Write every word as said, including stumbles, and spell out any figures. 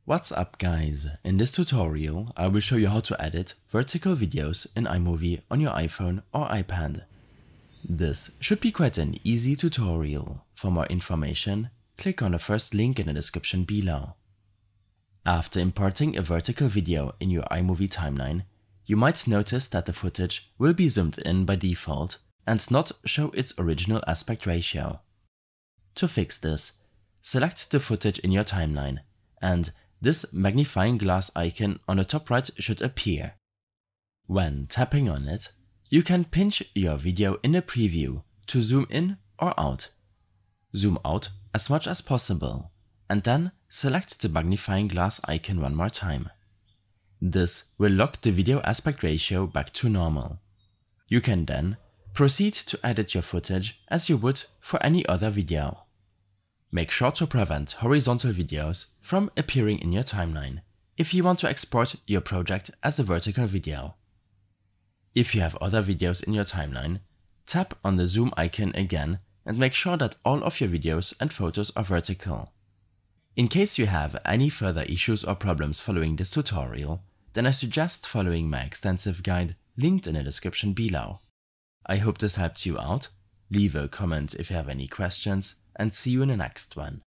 What's up guys, in this tutorial I will show you how to edit vertical videos in iMovie on your iPhone or iPad. This should be quite an easy tutorial. For more information, click on the first link in the description below. After importing a vertical video in your iMovie timeline, you might notice that the footage will be zoomed in by default and not show its original aspect ratio. To fix this, select the footage in your timeline and this magnifying glass icon on the top right should appear. When tapping on it, you can pinch your video in the preview to zoom in or out. Zoom out as much as possible and then select the magnifying glass icon one more time. This will lock the video aspect ratio back to normal. You can then proceed to edit your footage as you would for any other video. Make sure to prevent horizontal videos from appearing in your timeline if you want to export your project as a vertical video. If you have other videos in your timeline, tap on the zoom icon again and make sure that all of your videos and photos are vertical. In case you have any further issues or problems following this tutorial, then I suggest following my extensive guide linked in the description below. I hope this helped you out. Leave a comment if you have any questions, and see you in the next one.